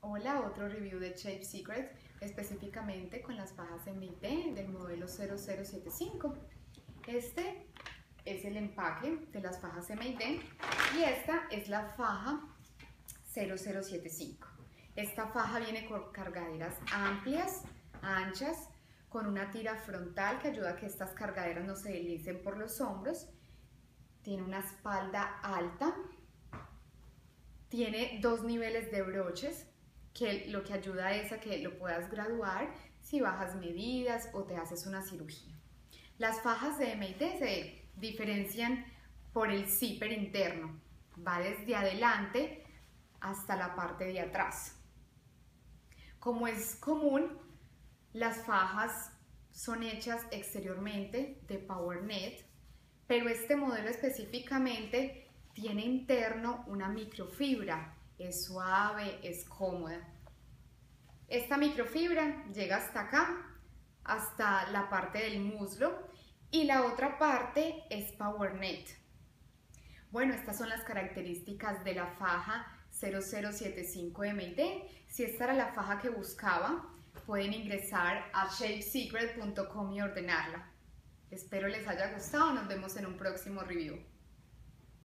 Hola, otro review de Shape Secret, específicamente con las fajas MID del modelo 0075. Este es el empaque de las fajas MID y esta es la faja 0075. Esta faja viene con cargaderas amplias, anchas, con una tira frontal que ayuda a que estas cargaderas no se deslicen por los hombros. Tiene una espalda alta. Tiene dos niveles de broches, que lo que ayuda es a que lo puedas graduar si bajas medidas o te haces una cirugía. Las fajas de MID se diferencian por el zipper interno, va desde adelante hasta la parte de atrás. Como es común, las fajas son hechas exteriormente de PowerNet, pero este modelo específicamente tiene interno una microfibra, es suave, es cómoda. Esta microfibra llega hasta acá, hasta la parte del muslo, y la otra parte es PowerNet. Bueno, estas son las características de la faja 0075 MID. Si esta era la faja que buscaba, pueden ingresar a shapesecret.com y ordenarla. Espero les haya gustado, nos vemos en un próximo review.